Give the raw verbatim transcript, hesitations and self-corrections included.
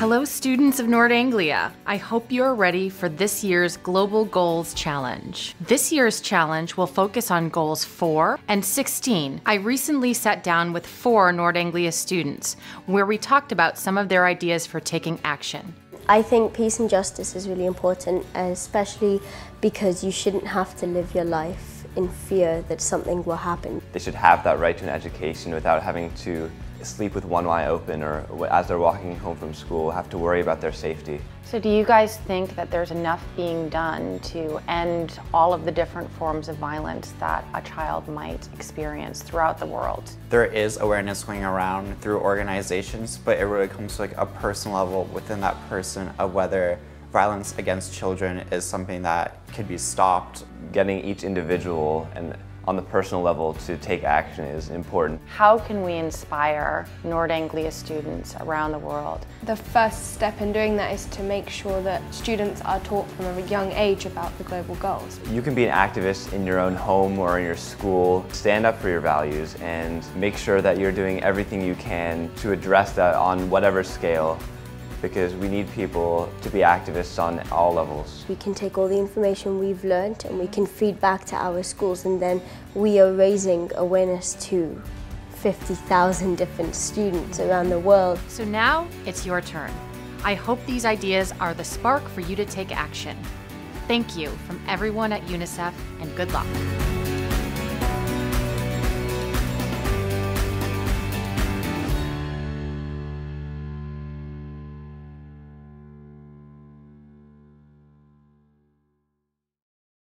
Hello students of Nord Anglia. I hope you are ready for this year's Global Goals Challenge. This year's challenge will focus on goals four and sixteen. I recently sat down with four Nord Anglia students where we talked about some of their ideas for taking action. I think peace and justice is really important, especially because you shouldn't have to live your life in fear that something will happen. They should have that right to an education without having to sleep with one eye open or as they're walking home from school have to worry about their safety. So do you guys think that there's enough being done to end all of the different forms of violence that a child might experience throughout the world? There is awareness going around through organizations, but it really comes to like a personal level within that person of whether violence against children is something that could be stopped. Getting each individual and on the personal level to take action is important. How can we inspire Nord Anglia students around the world? The first step in doing that is to make sure that students are taught from a young age about the global goals. You can be an activist in your own home or in your school. Stand up for your values and make sure that you're doing everything you can to address that on whatever scale, because we need people to be activists on all levels. We can take all the information we've learned and we can feed back to our schools, and then we are raising awareness to fifty thousand different students around the world. So now it's your turn. I hope these ideas are the spark for you to take action. Thank you from everyone at UNICEF, and good luck.